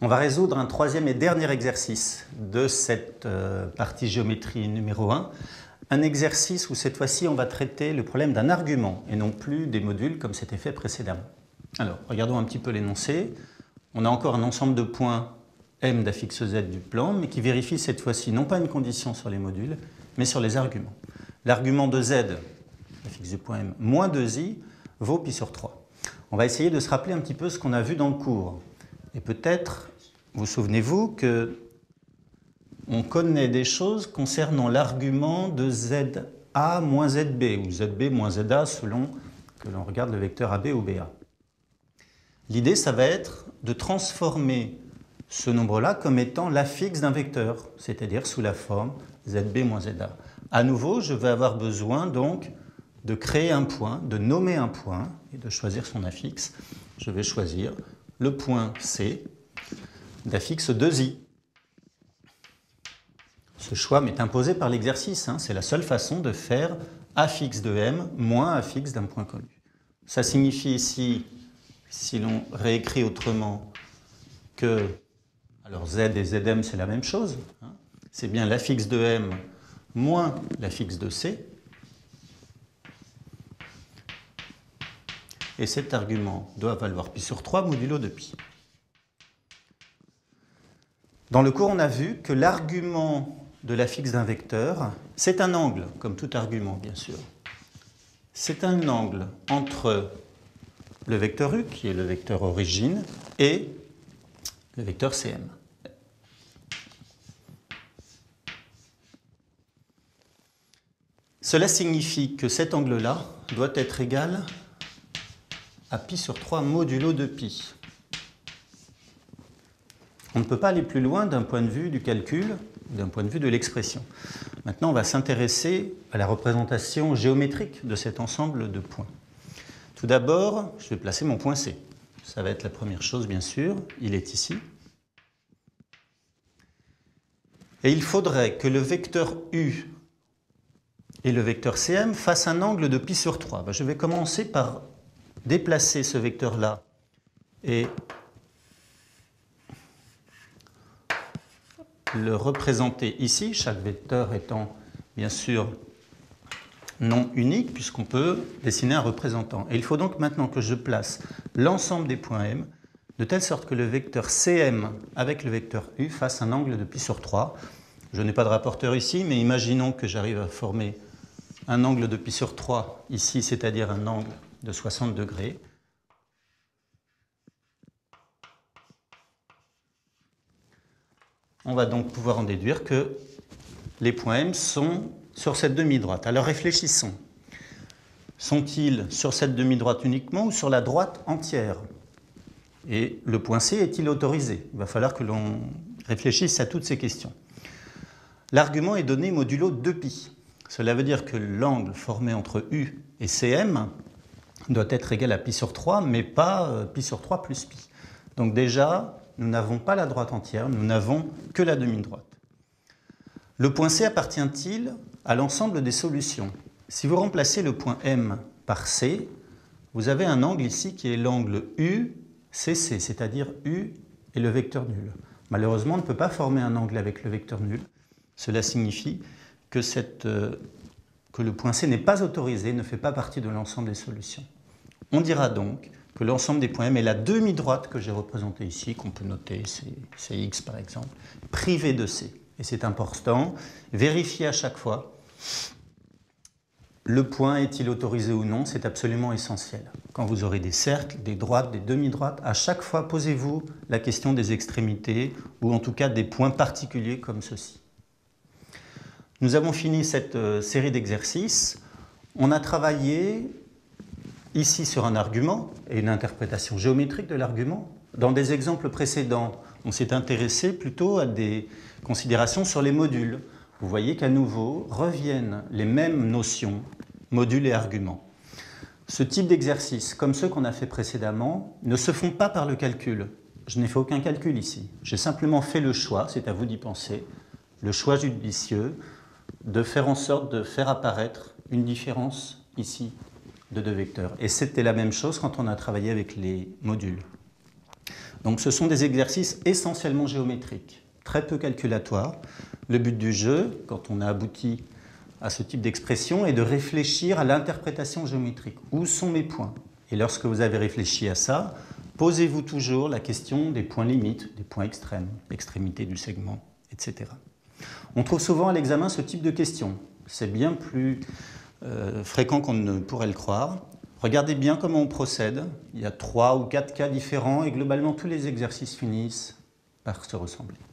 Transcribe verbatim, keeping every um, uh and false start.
On va résoudre un troisième et dernier exercice de cette euh, partie géométrie numéro un. Un exercice où cette fois-ci on va traiter le problème d'un argument et non plus des modules comme c'était fait précédemment. Alors, regardons un petit peu l'énoncé. On a encore un ensemble de points M d'affixe Z du plan, mais qui vérifie cette fois-ci non pas une condition sur les modules, mais sur les arguments. L'argument de Z, affixe du point M, moins deux i, vaut pi sur trois. On va essayer de se rappeler un petit peu ce qu'on a vu dans le cours. Et peut-être, vous souvenez-vous que on connaît des choses concernant l'argument de Z A moins Z B, ou Z B moins Z A selon que l'on regarde le vecteur A B ou B A. L'idée, ça va être de transformer ce nombre-là comme étant l'affixe d'un vecteur, c'est-à-dire sous la forme Z B moins Z A. À nouveau, je vais avoir besoin donc de créer un point, de nommer un point et de choisir son affixe. Je vais choisir le point C d'affixe deux i. Ce choix m'est imposé par l'exercice, hein. C'est la seule façon de faire affixe de M moins affixe d'un point connu. Ça signifie ici, si l'on réécrit autrement, que alors Z et Z M c'est la même chose, hein. C'est bien l'affixe de M moins l'affixe de C. Et cet argument doit valoir pi sur trois modulo de pi. Dans le cours, on a vu que l'argument de l'affixe d'un vecteur, c'est un angle, comme tout argument bien sûr. C'est un angle entre le vecteur U, qui est le vecteur origine, et le vecteur C M. Cela signifie que cet angle-là doit être égal à pi sur trois modulo de pi. On ne peut pas aller plus loin d'un point de vue du calcul, d'un point de vue de l'expression. Maintenant, on va s'intéresser à la représentation géométrique de cet ensemble de points. Tout d'abord, je vais placer mon point C. Ça va être la première chose, bien sûr. Il est ici. Et il faudrait que le vecteur U et le vecteur C M fassent un angle de pi sur trois. Ben, je vais commencer par déplacer ce vecteur-là et le représenter ici, chaque vecteur étant bien sûr non unique, puisqu'on peut dessiner un représentant. Et il faut donc maintenant que je place l'ensemble des points M, de telle sorte que le vecteur C M avec le vecteur U fasse un angle de pi sur trois. Je n'ai pas de rapporteur ici, mais imaginons que j'arrive à former un angle de pi sur trois ici, c'est-à-dire un angle de soixante degrés. On va donc pouvoir en déduire que les points M sont sur cette demi-droite. Alors réfléchissons. Sont-ils sur cette demi-droite uniquement ou sur la droite entière? Et le point C est-il autorisé? Il va falloir que l'on réfléchisse à toutes ces questions. L'argument est donné modulo deux pi. Cela veut dire que l'angle formé entre U et C M doit être égal à pi sur trois, mais pas pi sur trois plus pi. Donc déjà, nous n'avons pas la droite entière, nous n'avons que la demi-droite. Le point C appartient-il à l'ensemble des solutions? Si vous remplacez le point M par C, vous avez un angle ici qui est l'angle U C C, c'est-à-dire U et le vecteur nul. Malheureusement, on ne peut pas former un angle avec le vecteur nul. Cela signifie que, cette, euh, que le point C n'est pas autorisé, ne fait pas partie de l'ensemble des solutions. On dira donc que l'ensemble des points M est la demi-droite que j'ai représentée ici, qu'on peut noter, c'est X par exemple, privée de C. Et c'est important, vérifier à chaque fois, le point est-il autorisé ou non, c'est absolument essentiel. Quand vous aurez des cercles, des droites, des demi-droites, à chaque fois posez-vous la question des extrémités, ou en tout cas des points particuliers comme ceci. Nous avons fini cette euh, série d'exercices. On a travaillé ici sur un argument et une interprétation géométrique de l'argument. Dans des exemples précédents, on s'est intéressé plutôt à des considérations sur les modules. Vous voyez qu'à nouveau reviennent les mêmes notions, modules et arguments. Ce type d'exercice, comme ceux qu'on a fait précédemment, ne se font pas par le calcul. Je n'ai fait aucun calcul ici. J'ai simplement fait le choix, c'est à vous d'y penser, le choix judicieux de faire en sorte de faire apparaître une différence ici de deux vecteurs. Et c'était la même chose quand on a travaillé avec les modules. Donc ce sont des exercices essentiellement géométriques, très peu calculatoires. Le but du jeu, quand on a abouti à ce type d'expression, est de réfléchir à l'interprétation géométrique. Où sont mes points? Et lorsque vous avez réfléchi à ça, posez-vous toujours la question des points limites, des points extrêmes, l'extrémité du segment, et cetera. On trouve souvent à l'examen ce type de questions. C'est bien plus euh, fréquent qu'on ne pourrait le croire. Regardez bien comment on procède. Il y a trois ou quatre cas différents et globalement tous les exercices finissent par se ressembler.